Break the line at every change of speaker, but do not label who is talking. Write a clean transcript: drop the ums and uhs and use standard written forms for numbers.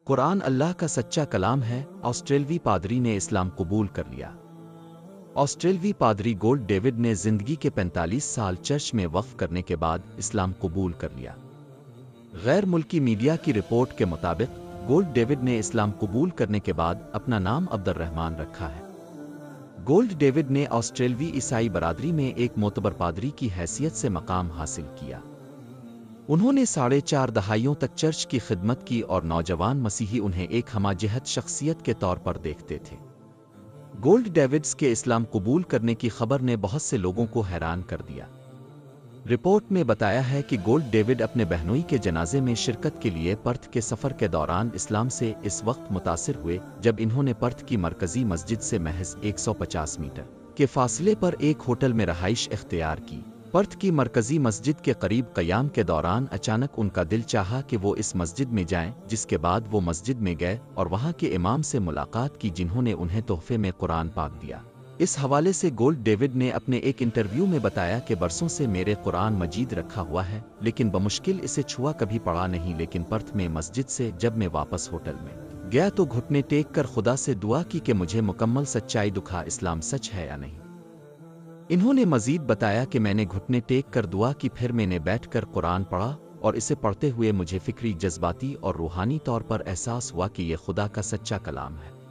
قرآن اللہ کا سچا کلام ہے۔ آسٹریلوی پادری نے اسلام قبول کر لیا۔ آسٹریلوی پادری گولڈ ڈیوڈ نے زندگی کے 45 سال چرچ میں وقف کرنے کے بعد اسلام قبول کر لیا۔ غیر ملکی میڈیا کی رپورٹ کے مطابق گولڈ ڈیوڈ نے اسلام قبول کرنے کے بعد اپنا نام عبد الرحمن رکھا ہے۔ گولڈ ڈیوڈ نے آسٹریلوی عیسائی برادری میں ایک معتبر پادری کی حیثیت سے مقام حاصل کیا۔ انہوں نے 4.5 دہائیوں تک چرچ کی خدمت کی اور نوجوان مسیحی انہیں ایک ہمہ جہت شخصیت کے طور پر دیکھتے تھے۔ گولڈ ڈیوڈز کے اسلام قبول کرنے کی خبر نے بہت سے لوگوں کو حیران کر دیا۔ رپورٹ میں بتایا ہے کہ گولڈ ڈیوڈ اپنے بہنوئی کے جنازے میں شرکت کے لیے پرتھ کے سفر کے دوران اسلام سے اس وقت متاثر ہوئے جب انہوں نے پرتھ کی مرکزی مسجد سے محض 150 میٹر کے فاصلے پر ایک ہوٹل میں رہائش اختیار کی۔ پرتھ کی مرکزی مسجد کے قریب قیام کے دوران اچانک ان کا دل چاہا کہ وہ اس مسجد میں جائیں، جس کے بعد وہ مسجد میں گئے اور وہاں کے امام سے ملاقات کی جنہوں نے انہیں تحفے میں قرآن پاک دیا۔ اس حوالے سے گولڈ ڈیوڈ نے اپنے ایک انٹرویو میں بتایا کہ برسوں سے میرے قرآن مجید رکھا ہوا ہے لیکن بمشکل اسے چھوا کبھی پڑا نہیں، لیکن پرتھ میں مسجد سے جب میں واپس ہوٹل میں گیا تو گھٹنے ٹیک کر خدا سے دعا کی کہ مجھے مکمل سچائی دکھا اسلام سچ ہے یا نہیں۔ انہوں نے مزید بتایا کہ میں نے گھٹنے ٹیک کر دعا کی، پھر میں نے بیٹھ کر قرآن پڑھا اور اسے پڑھتے ہوئے مجھے فکری، جذباتی اور روحانی طور پر احساس ہوا کہ یہ خدا کا سچا کلام ہے۔